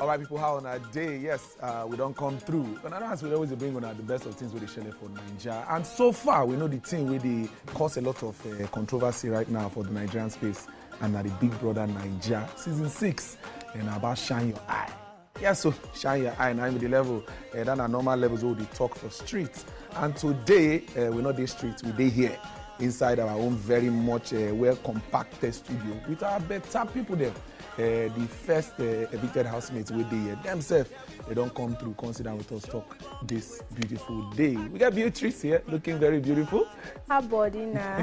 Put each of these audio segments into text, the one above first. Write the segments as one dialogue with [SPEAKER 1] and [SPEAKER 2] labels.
[SPEAKER 1] All right, people, how on a day? Yes, we don't come through. And I know as we always bring on the best of things with the shell for Nigeria. And so far, we know the thing where they cause a lot of controversy right now for the Nigerian space. And the Big Brother Nigeria season 6, and about shine your eye. Yes, so shine your eye. Now, I'm the level than our normal levels where they talk for streets. And today, we're not the streets, we're here inside our own very much well compacted studio with our better people there. The first evicted housemates with the themselves, they don't come through, consider with us talk this beautiful day. We got Beatrice here, looking very beautiful.
[SPEAKER 2] Her body now.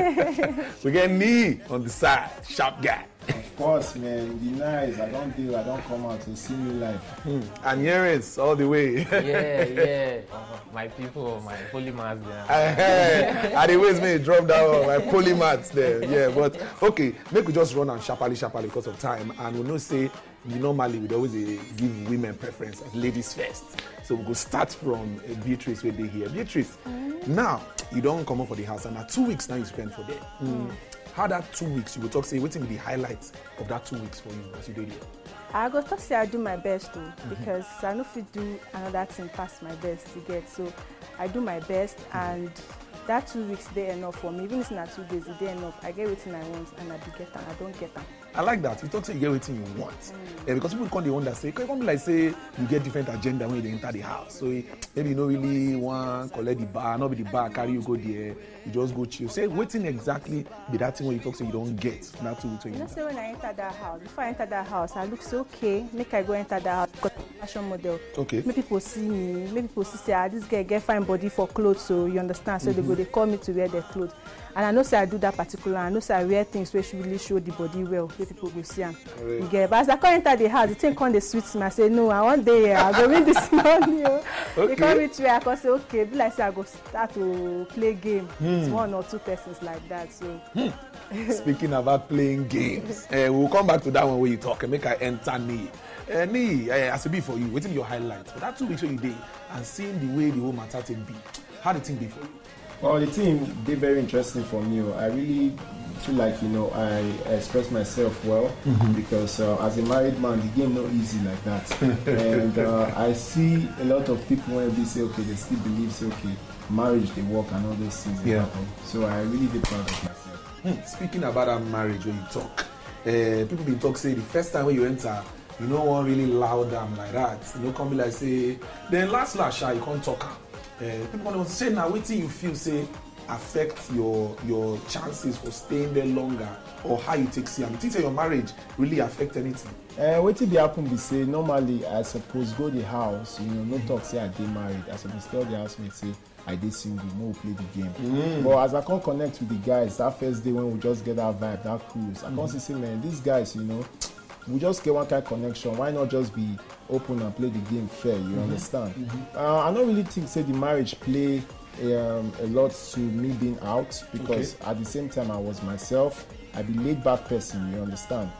[SPEAKER 1] We get Nee on the side, sharp guy.
[SPEAKER 3] Of course, man. Be nice. I don't come out to see me live.
[SPEAKER 1] And earrings all the way.
[SPEAKER 4] Yeah. My people, my polymaths
[SPEAKER 1] there. And the ways me drop down my polymaths there. Yeah, but okay, make we just run and sharply because of time. And we know say normally we'd always give women preference as ladies first. So we go start from Beatrice where they here. Beatrice, now you don't come up for the house, and now 2 weeks now you spend for there. How that 2 weeks, you will talk, say, what's the highlights of that 2 weeks for you as you did here?
[SPEAKER 2] I go talk say I do my best too, because I know if you do another thing past my best to get. So I do my best, and that 2 weeks they enough for me. Even if it's not 2 days, they enough. I get everything I want, and I do get them. I don't get them.
[SPEAKER 1] I like that. You talk say you get everything you want. Because people come, they wonder, say, can be like say you get different agenda when you enter the house. So maybe you don't really want collect the bar, not be the bar, carry you go there, you just go chill. Say, waiting exactly be that thing when you talk say you don't get that 2 weeks when you
[SPEAKER 2] know, say when I enter that house, before I enter that house, I look so okay, make I go enter that house because I'm a fashion model.
[SPEAKER 1] Okay.
[SPEAKER 2] Make people see me, make people say, this girl get fine body for clothes, so you understand. So they call me to wear their clothes. And I know say I do that particular, I know say I wear things where she really show the body well, where people will see them. You get, but as I come enter the house, the thing come the sweet me. I say, no, I want day I go win this money. Okay. They come reach where I can say, okay, be like say I go start to play game. It's 1 or 2 persons like that. So
[SPEAKER 1] speaking about playing games, we'll come back to that one where you talk and make I enter Nee. Nee, as a be for you, waiting your highlights. But that 2 weeks when you did and seeing the way the whole matter thing be, how did the thing be for you?
[SPEAKER 3] Well, the team did very interesting for me. I really feel like, I express myself well because as a married man, the game not easy like that. And I see a lot of people when they say, okay, they still believe, say, okay, marriage, they work and all those things happen. So I really did proud of myself.
[SPEAKER 1] Speaking about that marriage when you talk, people been talk say the first time when you enter, you know one really loud like that. You know, come be like say, then last you can't talk. People want to say now, waiting you feel say affect your chances for staying there longer, or how you take see. I think your marriage really affect anything.
[SPEAKER 3] Wetin dey happen be say normally I suppose go the house, no talk say I dey married. I suppose tell the housemate say I dey single, no we play the game. But as I can't connect with the guys that first day when we just get that vibe, that cruise, I can't say man, these guys, we just get one kind of connection. Why not just be open and play the game fair? You understand? I don't really think say the marriage play a lot to me being out, because at the same time I was myself. I be laid back person. You understand?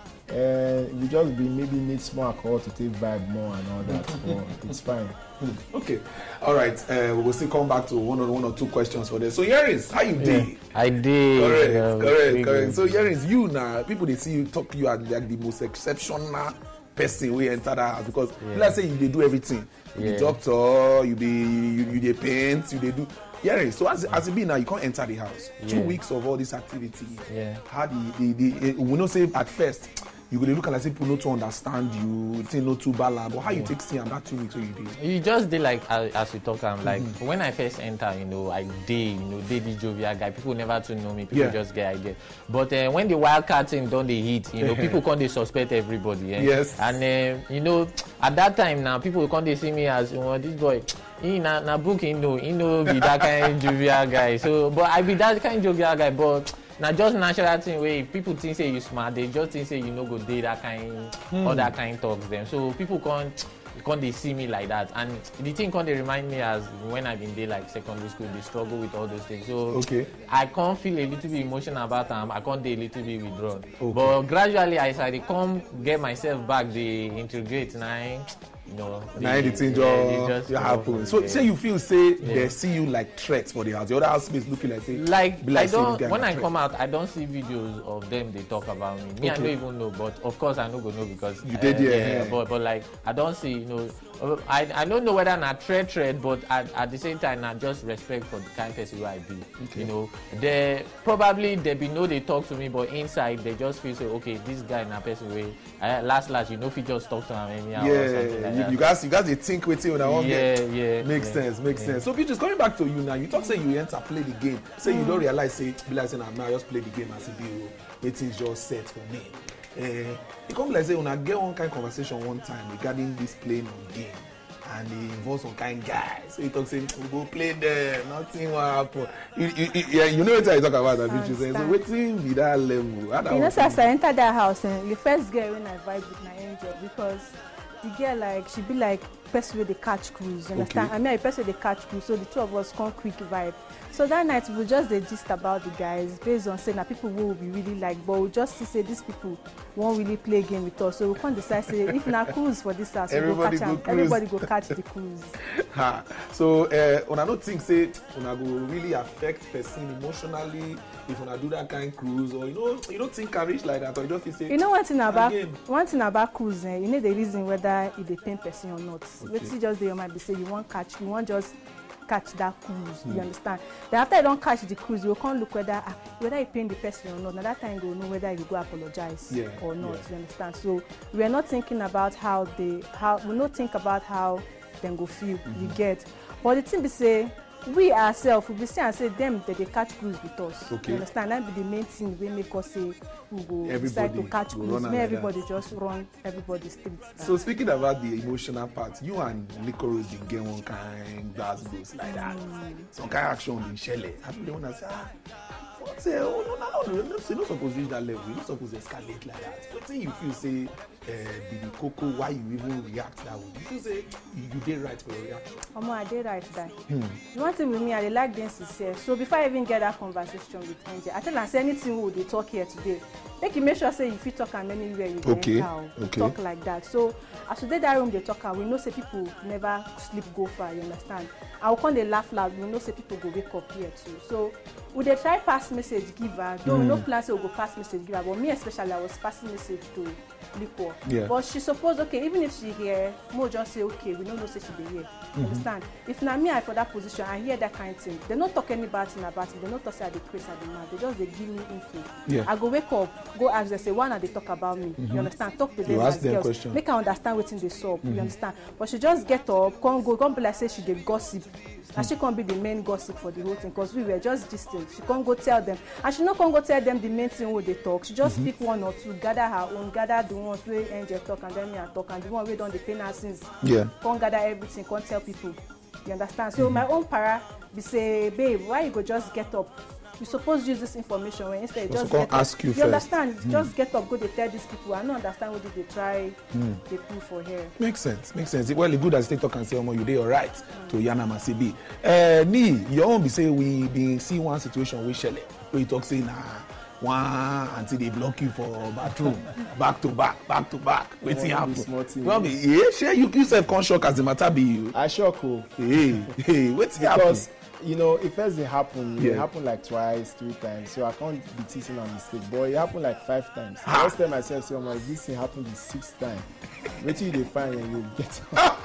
[SPEAKER 3] We just be maybe need small alcohol to take vibe more and all that. But it's fine.
[SPEAKER 1] Okay, all right. We'll still come back to one or two questions for this. So Earrings, how you did?
[SPEAKER 4] I did.
[SPEAKER 1] Correct. So Earrings, you now people they see you talk to you as like the most exceptional person we enter that house, because let's say you do everything. You be doctor, you dey paint, you dey do. Earrings. So as it be now, you can't enter the house. 2 weeks of all this activity. How we not say at first. You go look at like people not to understand you, think not too bad, but how you take see that 2 weeks when you did?
[SPEAKER 4] You just did like as we talk. I'm like when I first enter, I did, the jovial guy. People never to know me. People just get idea. But when the wildcat thing done the hit, people can't they suspect everybody.
[SPEAKER 1] Yes.
[SPEAKER 4] And at that time now, people can't they see me as this boy. He na book he know be that kind of jovial guy. So, but I be that kind of jovial guy, but. Now just natural thing where if people think say you smart, they just think say you no go do that kind, all that kind talks them. So people can't they see me like that, and the thing can't they remind me as when I've been there like secondary school, they struggle with all those things. So I can't feel a little bit emotional about them. I can't be a little bit withdrawn. But gradually as I come get myself back, they integrate now. you know.
[SPEAKER 1] Now anything just happen. So say you feel say they see you like threats for the house. The other housemates looking like say
[SPEAKER 4] I don't when I come out I don't see videos of them they talk about me. Me I don't even know, but of course I no go know because
[SPEAKER 1] you did
[SPEAKER 4] but like I don't see, you know, I don't know whether na threat, but at the same time na just respect for the kind person who I be. You know, they probably they be know they talk to me, but inside they just feel so okay. This guy na person way last you know if you just talk to him anyhow or something like that.
[SPEAKER 1] You guys they think with you now. Makes sense. So Beatrice, coming back to you now, you talk say you enter play the game. Say you don't realize say be like saying now just play the game as a deal. It's just set for me. It comes like say when I get one kind of conversation one time regarding this playing on game. And he involves some kind guy. So he talks saying, go play there, nothing will happen. You know what I talk about that bitch. So waiting be that level.
[SPEAKER 2] You know, so as I enter that house, and the first girl when I vibe with my angel because the girl like she be like person with the catch cruise, you understand? I mean, a person with the catch cruise, so the two of us come quick vibe. So that night we just the gist about the guys based on saying that people will be really like, but we just see say these people won't really play game with us. So we can't decide say if na cruise for this house, everybody go catch the cruise.
[SPEAKER 1] So when I don't think say when I go really affect person emotionally if when I do that kind of cruise, or you don't think I reach like that, or you don't feel say.
[SPEAKER 2] You know one thing about cruise, you know the reason whether it depend person or not. Let's just they might be say you want just catch that cruise, you understand? Then after you don't catch the cruise, you can't look whether you paying the person or not. Now that time you know whether you go apologize or not, you understand? So we are not thinking about we not think about how them go feel, you get. But the thing be say, we ourselves, we say and say them that they catch cruise with us. You understand? That be the main thing we make us say we go decide to catch cruise. May everybody just run everybody's streets.
[SPEAKER 1] So speaking about the emotional part, you and Licorice didn't get one kind of goes like that. Some kind of action in Shelley. I think they want to say, what's it? Oh, no, you're not supposed to reach that level. You're not supposed to escalate like that. What thing you feel say, the cocoa, why you even react that way? You feel say you did right for your reaction.
[SPEAKER 2] I did right that. One thing with me, I like them sincere. So before I even get that conversation with Angel, I tell her say anything we will talk here today. Make you make sure say if you talk and anywhere you talk like that. So as we did that room they talk and we know say people never sleep go far, you understand? And we come they laugh loud, we know say people go wake up here too. So we dey try pass message giver. Though we no plan say we go pass message giver, but me especially I was passing message to Liquor. But she suppose okay, even if she hear, more just say okay, we don't know say she dey here. Understand? If na me I for that position, I hear that kind of thing. They don't talk any bad thing about it. They don't talk say I dey crazy at the man. They just they give me info. I go wake up, go ask them say why not they talk about me. You understand? Talk to them as girls. Question. Make her understand wetin dey sup. You understand? But she just get up, come be like say she dey gossip. And she can't be the main gossip for the whole thing because we were just distant. She can't go tell them. And she not can't go tell them the main thing where they talk. She just pick one or two, gather her own, gather the ones where Angel talk and then me and talk, and the one where don't depend her since. Can't gather everything, can't tell people. You understand? So my own para be say, babe, why you go just get up? You suppose use this information when instead just get
[SPEAKER 1] ask
[SPEAKER 2] up. You understand? Just get up, go they tell these people. I don't understand what they try they do for her.
[SPEAKER 1] Makes sense. Well, good as they talk and say, oh, you did all right to Yana Masibi. Your own be say we be see one situation with Shelley where you talk say one until they block you for bathroom back to back. Waiting happen. Well, you yourself can't shock as the matter be you.
[SPEAKER 3] I shock.
[SPEAKER 1] What's happen?
[SPEAKER 3] You know, it first it happened. It happened like twice, 3 times. So I can't be teasing on mistake. But it happened like 5 times. The first time I said, so my this thing happened the 6th time. Wait till you find and you get.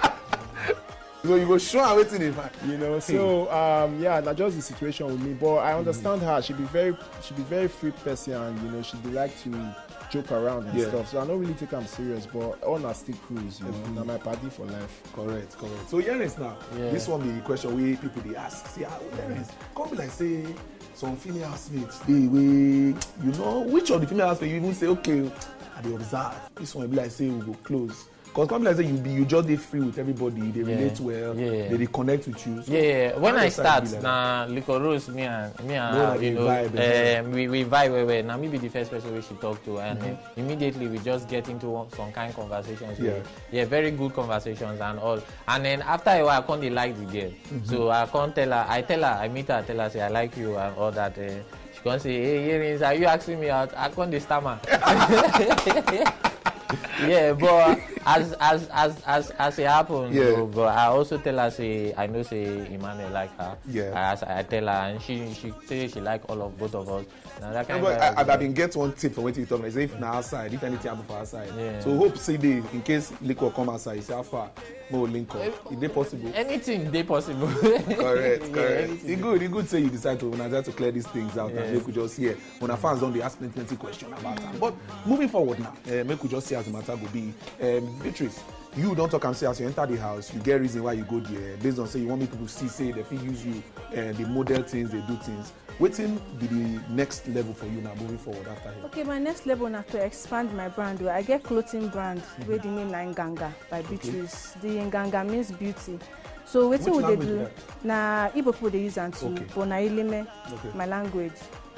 [SPEAKER 1] So you go show her waiting they find.
[SPEAKER 3] You know, so that's just the situation with me. But I understand her. She be very free person, and you know, she be like to joke around and stuff. So I don't really think I'm serious, but on a stick cruise, you know, now my party for life.
[SPEAKER 1] Correct. So Yanis now, this one be the question we people they ask. See how Yanis come be like say some female housemates they you know which of the female housemates you even say okay, I dey observe. This one be like say we go close. Because come like say you just dey free with everybody, they relate well, they connect with you. So
[SPEAKER 4] when I start, Licorice, me and you know, we vibe well. Now me be the first person we she talk to, and immediately we just get into some kind of conversations. Very good conversations and all. And then after a while, I can't like the girl, so I can't tell her. I meet her, I tell her say I like you and all that. She can't say, hey, Earrings, are you asking me out? I can't stammer. But as it happened,
[SPEAKER 1] Yeah.
[SPEAKER 4] though, but I also tell her say I know say Emmanuel like her.
[SPEAKER 1] Yeah.
[SPEAKER 4] I tell her and she say she like all of both of us. Now that kind
[SPEAKER 1] But
[SPEAKER 4] of
[SPEAKER 1] I've been get one tip from what you told me. Say if na outside, if anything happen for outside.
[SPEAKER 4] Yeah.
[SPEAKER 1] So hope say day in case liquor come outside, you say how far more link up. Is it possible?
[SPEAKER 4] anything they possible.
[SPEAKER 1] Correct.
[SPEAKER 4] anything.
[SPEAKER 1] It good say you decide to clear these things out and make we just hear. When our fans don't they ask plenty questions about them. But moving forward now, make we just see as the matter will be. Beatrice, you don't talk and say as you enter the house, you get reason why you go there based on say you want me people see say they feel use you they model things, they do things. Wetin be the next level for you now moving forward after here?
[SPEAKER 2] Okay, my next level na to expand my brand. I get clothing brand wey the name na Nganga by Beatrice. The Nganga means beauty. So wetin we dey do na Igbo people dey use am too, but na Ileme, my language.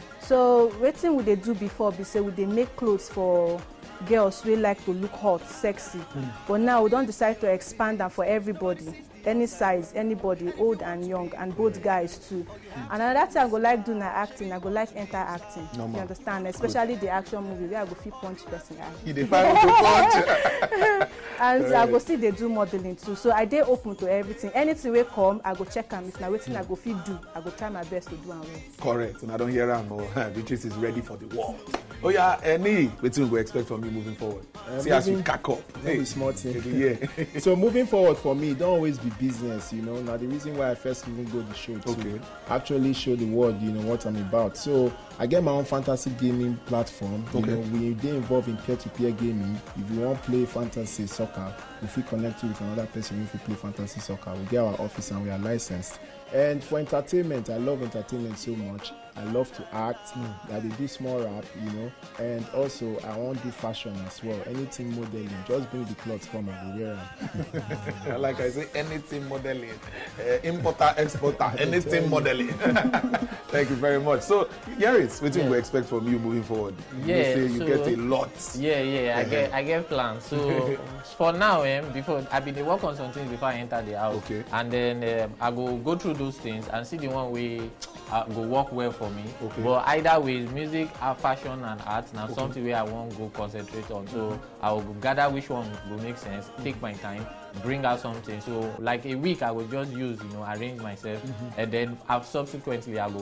[SPEAKER 2] So wetin we dey do before be say we dey make clothes for girls wey like to look hot, sexy. But now we don decide to expand am for everybody. Any size, anybody, old and young, and both guys too. And another thing I go like do na acting. I go like enter acting.
[SPEAKER 1] Normal.
[SPEAKER 2] You understand? Especially the action movie where I go fit punch person eye.
[SPEAKER 1] You dey find to punch.
[SPEAKER 2] And I go still dey do modeling too. So I dey open to everything. Anything wey come, I go check am. If na wetin I go fit do, I go try my best to do am well.
[SPEAKER 1] Correct. And I don't hear am. Beatrice is ready for the war. Oh yeah, any wetin we go expect from you moving forward? See as you cack up.
[SPEAKER 3] Hey, small thing.
[SPEAKER 1] Yeah.
[SPEAKER 3] So moving forward for me, don't always be business, you know. Now the reason why I first even go the show to actually show the world, you know, what I'm about. So I get my own fantasy gaming platform. You know, we dey involved in peer-to-peer gaming. If you want to play fantasy soccer, if we connect you with another person, if you play fantasy soccer, we get our office and we are licensed. And for entertainment, I love entertainment so much. I love to act. I dey do small rap, you know. And also, I want to do fashion as well. Anything modeling, just bring the clothes, come and go wear them.
[SPEAKER 1] Like I say, anything modeling, importer, exporter, anything modeling. Thank you very much. So, Yaris, what do we expect from you moving forward?
[SPEAKER 4] Yeah,
[SPEAKER 1] you say you
[SPEAKER 4] so,
[SPEAKER 1] get a lot.
[SPEAKER 4] Yeah, I get plans. So for now, before I been dey work on some things before I enter the house, and then I go through those things and see the one way go work well for me. But either way, music, fashion, and art now something where I won't go concentrate on. So I will gather which one will make sense, take my time, bring out something. So like a week, I will just use, arrange myself, and then subsequently I will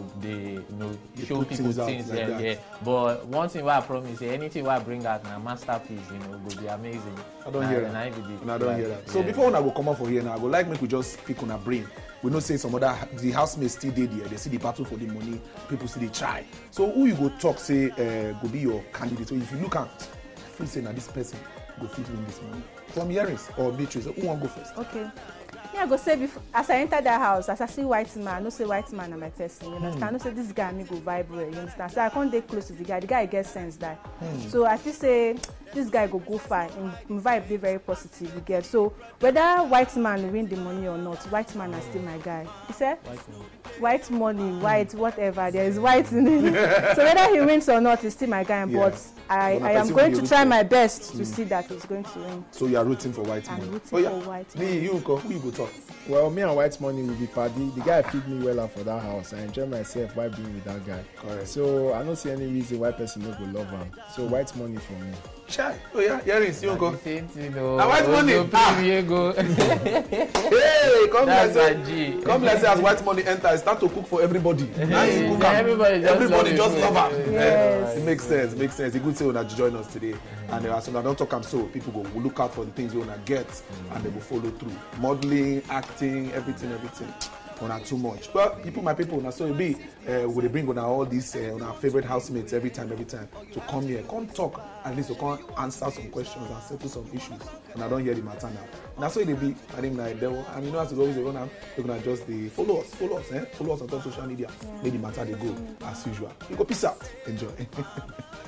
[SPEAKER 4] show people things. Yeah. But one thing I promise, anything I bring out na masterpiece, will be amazing.
[SPEAKER 1] I don't hear that. So before I go come out for here now, I go like make we just pick on a brain. We know say some other the housemates still dey there. They see the battle for the money. People still dey try. So who you go talk say go be your candidate? So if you look at, I feel say now this person go fit win this money. From Yaris or Beatrice, who want go first?
[SPEAKER 2] Okay. Yeah, I go say before, as I enter that house, as I see white man, I know say white man na my person. You understand? I know say this guy me go vibe well. You understand? So I can't dey close to the guy. The guy gets sense that. So I feel say this guy go far. In vibe dey very positive. You get so whether white man win the money or not, white man is still my guy. You said? White money, white, whatever. There is white in it. So whether he wins or not, he's still my guy. But I am going to try my best to see that he's going to win.
[SPEAKER 1] So you are rooting for white money.
[SPEAKER 2] I'm rooting for white money.
[SPEAKER 1] Me, you go. Who you go talk?
[SPEAKER 3] Well, me and white money will be party. The guy feed me well for that house. I enjoy myself while being with that guy.
[SPEAKER 1] Correct.
[SPEAKER 3] So I don't see any reason why person no go love him. So white money for me.
[SPEAKER 1] Chai. Oh yeah, Yaris, you go.
[SPEAKER 4] Same thing,
[SPEAKER 1] white money. Hey, come let's say as white money enter, start to cook for everybody.
[SPEAKER 4] Everybody
[SPEAKER 1] just love her.
[SPEAKER 2] Yes.
[SPEAKER 1] It makes sense. It's good to say when you join us today. And as I don't talk am so, people will look out for the things we wanna get and they will follow through. Modeling, acting, everything. Not too much. But my people, now so it be would they bring on all these on our favorite housemates every time to come here, come talk, at least to come answer some questions and settle some issues. And I don't hear the matter now. Now so it be I think like devil, and as it always they gonna just the follow us on top social media. Make the matter they go as usual. You go peace out. Enjoy.